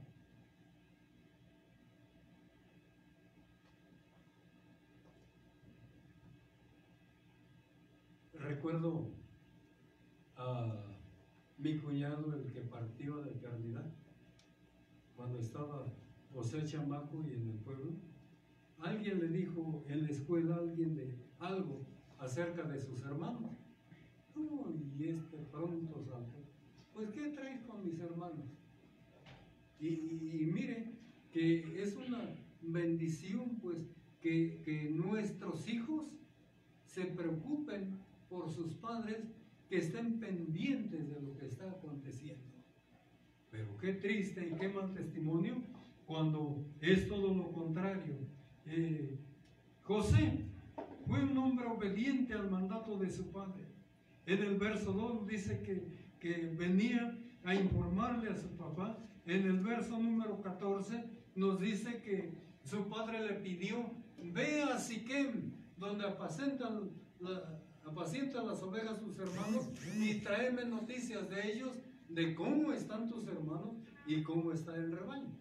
Recuerdo a mi cuñado, el que partió de eternidad, cuando estaba, o sea, chamaco y en el pueblo. Alguien le dijo en la escuela, alguien de algo acerca de sus hermanos. Y pronto saltó: pues, ¿qué traes con mis hermanos? Y mire que es una bendición, pues, que nuestros hijos se preocupen por sus padres, que estén pendientes de lo que está aconteciendo. Pero qué triste y qué mal testimonio cuando es todo lo contrario. José fue un hombre obediente al mandato de su padre. En el verso 2 dice que venía a informarle a su papá. En el verso número 14 nos dice que su padre le pidió: ve a Siquem, donde apacientan las ovejas sus hermanos, y tráeme noticias de ellos, de cómo están tus hermanos y cómo está el rebaño.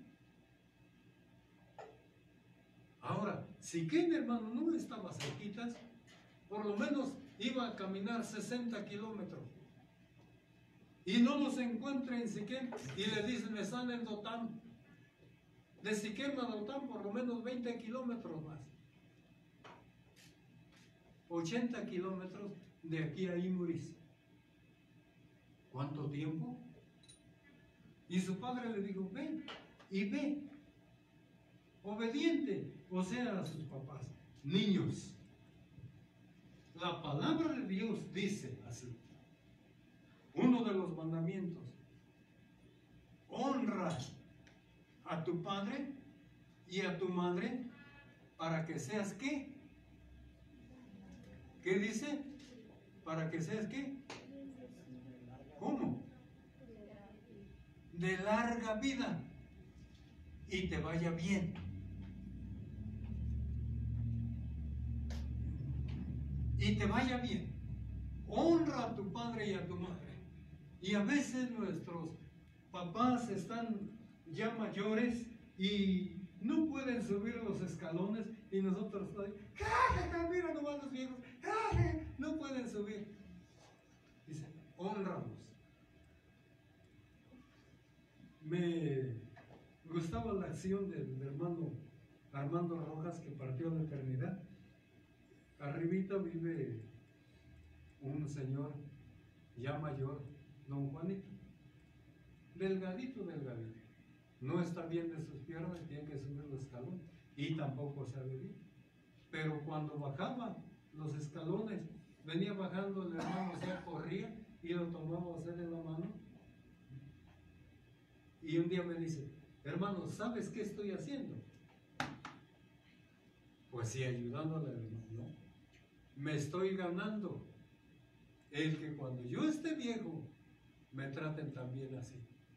Ahora, Siquem, hermano, no estaba cerquitas, por lo menos iba a caminar 60 kilómetros. Y no los encuentra en Siquem, y le dicen: están en Dotán. De Siquem a Dotán por lo menos 20 kilómetros más. 80 kilómetros de aquí a Imuris. ¿Cuánto tiempo? Y su padre le dijo: ven y ve. Obediente, o sea, a sus papás. Niños, la palabra de Dios dice así. Uno de los mandamientos: honra a tu padre y a tu madre, para que seas ¿qué? ¿Qué dice? ¿Para que seas qué? ¿Cómo? De larga vida y te vaya bien. Y te vaya bien. Honra a tu padre y a tu madre. Y a veces nuestros papás están ya mayores y no pueden subir los escalones, y nosotros mira nomás los viejos, no pueden subir. Dice: honramos. Me gustaba la acción del hermano Armando Rojas, que partió a la eternidad. Arribita vive un señor ya mayor, don Juanito, delgadito, no está bien de sus piernas, tiene que subir los escalones, y tampoco sabe bien. Pero cuando bajaba los escalones, venía bajando el hermano, o sea, corría y lo tomaba a hacer en la mano. Y un día me dice: hermano, ¿sabes qué estoy haciendo? Pues sí, ayudándole al hermano. No, me estoy ganando el que cuando yo esté viejo me traten también así.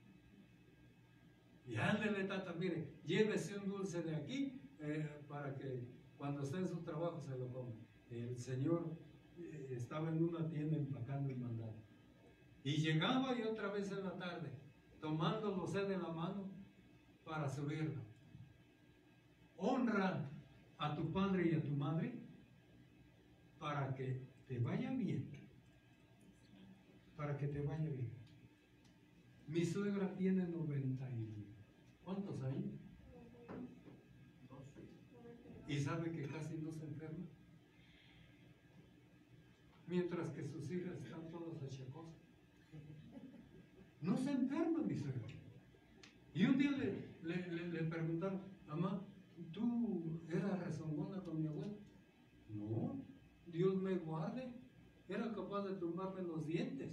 Y ándele, tata, mire, llévese un dulce de aquí para que cuando esté en su trabajo se lo coma. El señor estaba en una tienda empacando el mandado. Y llegaba, y otra vez en la tarde, tomándolo de la mano para subirlo. Honra a tu padre y a tu madre para que te vaya bien. Para que te vaya bien. Mi suegra tiene 90 y ¿cuántos años? 12. ¿Y sabe que casi no se enferma? Mientras que sus hijas están todas achacosas. No se enferma mi suegra. Y un día le preguntaron: mamá, ¿tú eras rezongona con mi abuela? No, Dios me guarde, era capaz de tumbarme los dientes.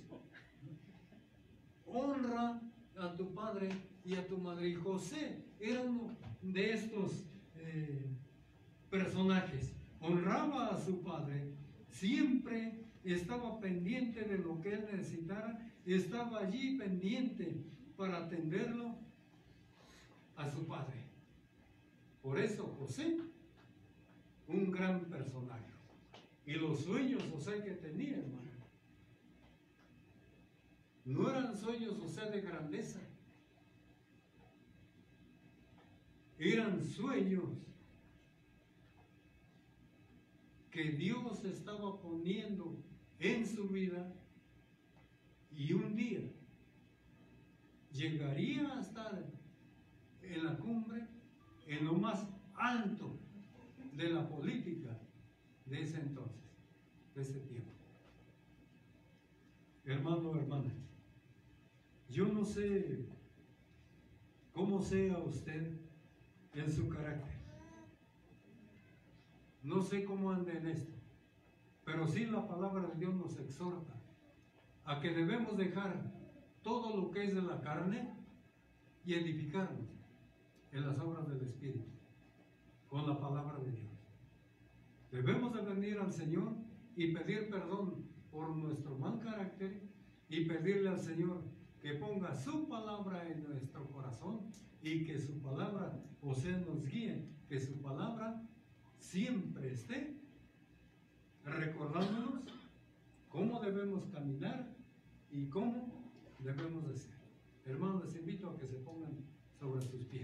Honra a tu padre y a tu madre. Y José era uno de estos personajes. Honraba a su padre, siempre estaba pendiente de lo que él necesitara, estaba allí pendiente para atenderlo a su padre. Por eso José, un gran personaje. Y los sueños, José, que tenía, hermano, no eran sueños, José, de grandeza. Eran sueños que Dios estaba poniendo en su vida, y un día llegaría a estar en la cumbre, en lo más alto de la política de ese entonces, de ese tiempo. Hermano, hermana, yo no sé cómo cómo sea usted en su carácter. No sé cómo anda en esto, pero sí la palabra de Dios nos exhorta a que debemos dejar todo lo que es de la carne y edificarnos en las obras del Espíritu, con la palabra de Dios. Debemos de venir al Señor y pedir perdón por nuestro mal carácter y pedirle al Señor que ponga su palabra en nuestro corazón y que su palabra, o sea, nos guíe, que su palabra siempre esté recordándonos cómo debemos caminar y cómo debemos de ser. Hermanos, les invito a que se pongan sobre sus pies.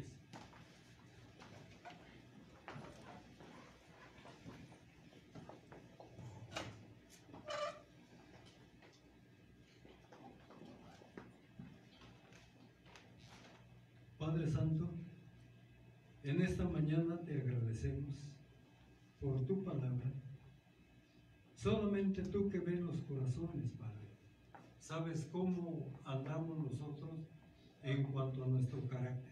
Padre Santo, en esta mañana te agradecemos por tu palabra. Solamente tú que ves los corazones, Padre, sabes cómo andamos nosotros en cuanto a nuestro carácter.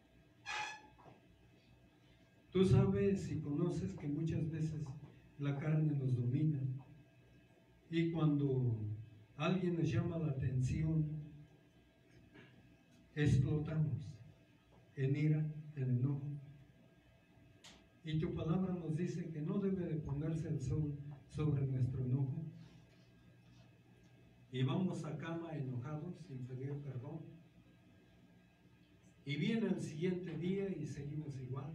Tú sabes y conoces que muchas veces la carne nos domina y cuando alguien nos llama la atención, explotamos en ira, en enojo. Y tu palabra nos dice que no debe de ponerse el sol sobre nuestro enojo. Y vamos a cama enojados sin pedir perdón. Y viene el siguiente día y seguimos igual.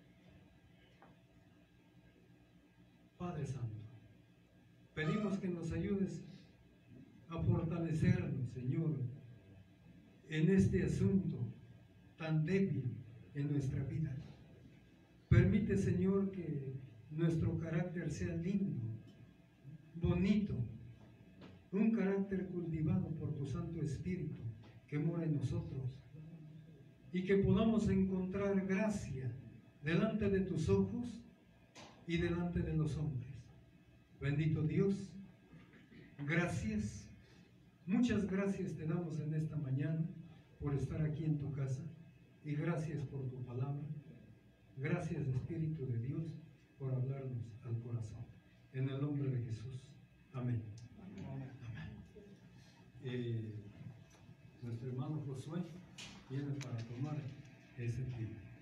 Padre Santo, pedimos que nos ayudes a fortalecernos, Señor, en este asunto tan débil en nuestra vida. Permite, Señor, que nuestro carácter sea lindo, bonito, un carácter cultivado por tu Santo Espíritu que mora en nosotros, y que podamos encontrar gracia delante de tus ojos y delante de los hombres. Bendito Dios, gracias, muchas gracias te damos en esta mañana por estar aquí en tu casa, y gracias por tu palabra. Gracias, Espíritu de Dios, por hablarnos al corazón. En el nombre de Jesús. Amén. Nuestro hermano Josué viene para tomar ese tiempo.